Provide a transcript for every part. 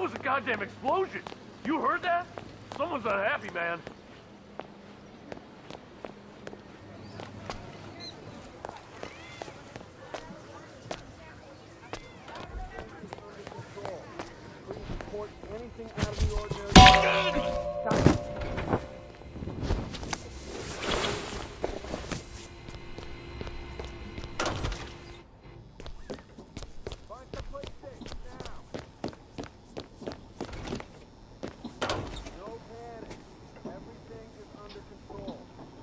was a goddamn explosion. You heard that? Someone's unhappy, man. Anything out of the ordinary. Find the place safe now. No panic. Everything is under control.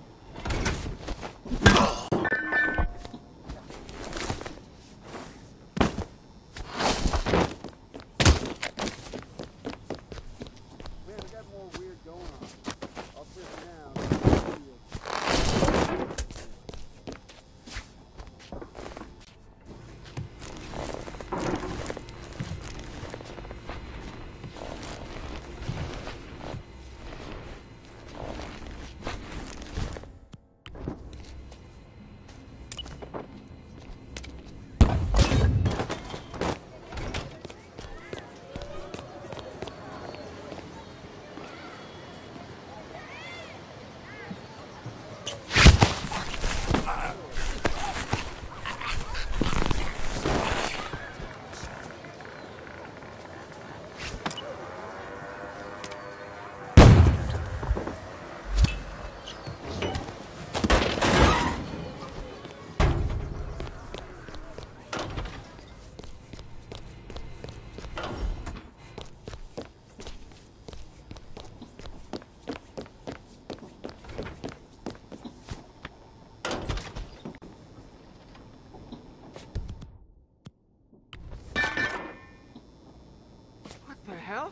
What the hell?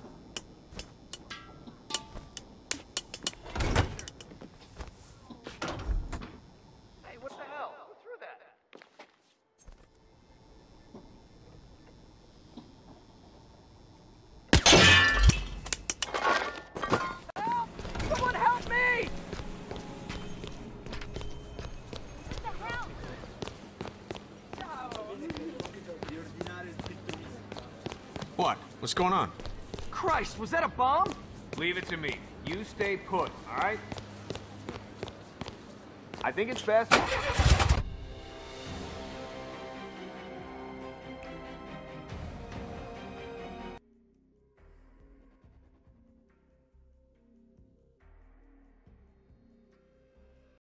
Hey, what the hell? Who threw that? Help! Someone help me! What the hell? What? What's going on? Christ, was that a bomb? Leave it to me. You stay put, all right? I think it's best.